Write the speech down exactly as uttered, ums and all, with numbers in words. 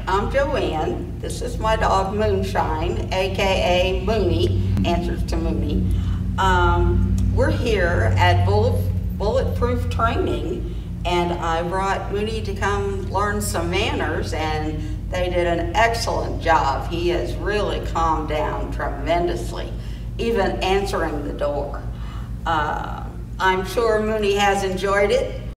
I'm Joanne. This is my dog Moonshine, aka Mooney, answers to Mooney. Um, we're here at Bullet, Bulletproof Training, and I brought Mooney to come learn some manners, and they did an excellent job. He has really calmed down tremendously, even answering the door. Uh, I'm sure Mooney has enjoyed it.